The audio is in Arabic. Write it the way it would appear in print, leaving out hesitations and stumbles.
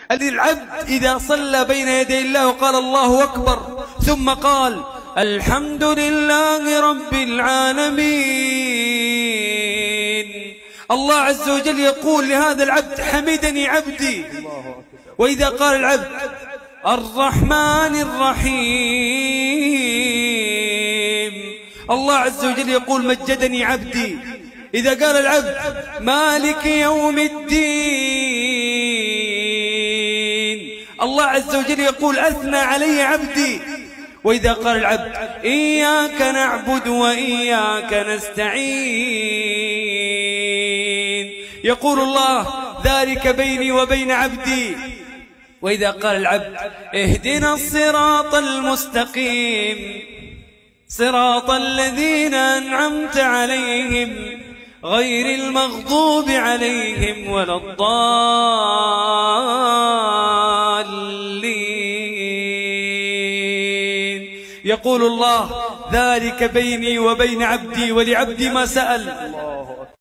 العبد إذا صلى بين يدي الله وقال الله أكبر ثم قال الحمد لله رب العالمين، الله عز وجل يقول لهذا العبد حمدني عبدي. وإذا قال العبد الرحمن الرحيم، الله عز وجل يقول مجدني عبدي. إذا قال العبد مالك يوم الدين، الله عز وجل يقول أثنى علي عبدي. وإذا قال العبد إياك نعبد وإياك نستعين، يقول الله ذلك بيني وبين عبدي. وإذا قال العبد اهدنا الصراط المستقيم صراط الذين أنعمت عليهم غير المغضوب عليهم ولا الضالين، يقول الله ذلك بيني وبين عبدي ولعبدي ما سأل.